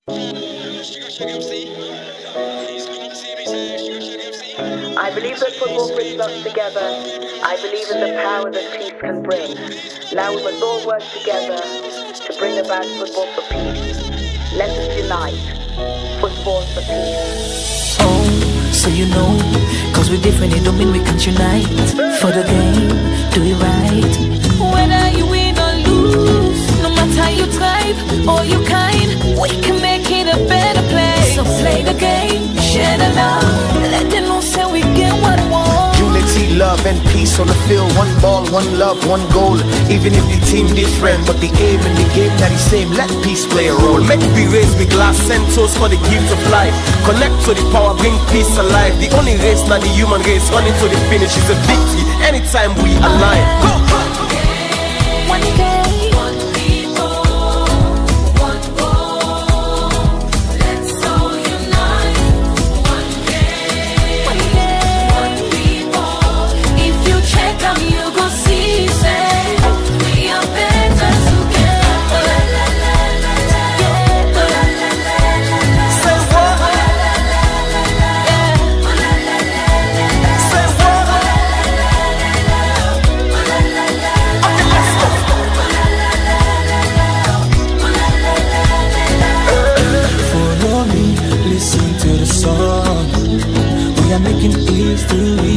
I believe that football brings us together. I believe in the power that peace can bring. Now we must all work together to bring about football for peace. Let us unite. Football for peace. Oh, so you know, cause we're different, it don't mean we can't unite. For the game, do it right. Whether you win or lose, no matter how you thrive or you kind, we can make it a better place. So play the game, share the love, let them know say we get what we want. Unity, love and peace on the field. One ball, one love, one goal. Even if the team different, but the aim and the game that is same. Let peace play a role. Make we raise with glass centers for the gift of life. Connect to the power, bring peace alive. The only race, not the human race, running to the finish is a victory. Anytime we align. Go! One day. Listen to the song. We are making history.